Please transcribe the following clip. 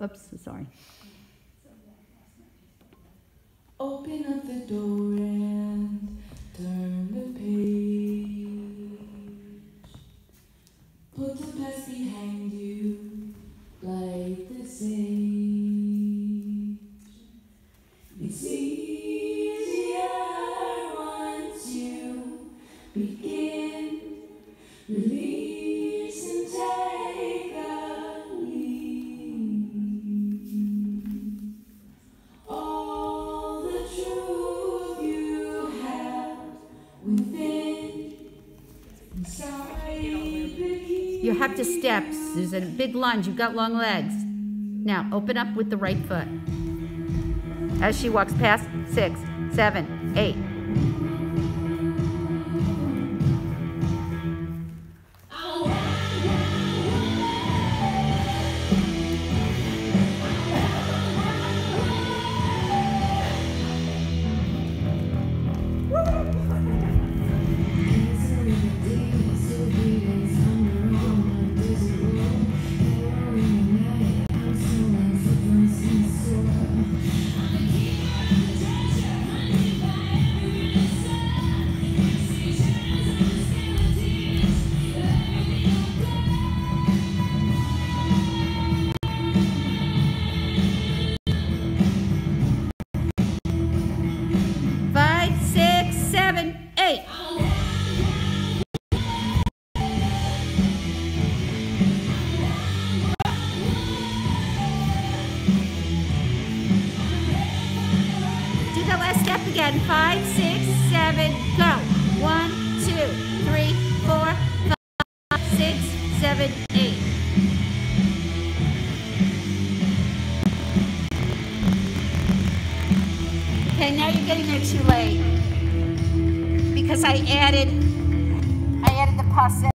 Oops, sorry. Open up the door and turn the page. Put the past behind you, light the sage. It's easier once you begin. Release and take the lead. All the truth you have within. Inside You have to step. There's a big lunge. You've got long legs. Now, open up with the right foot. As she walks past 6, 7, 8. Step again. 5, 6, 7, go. 1, 2, 3, 4, 5, 6, 7, 8. Okay, now you're getting there too late because I added the pause.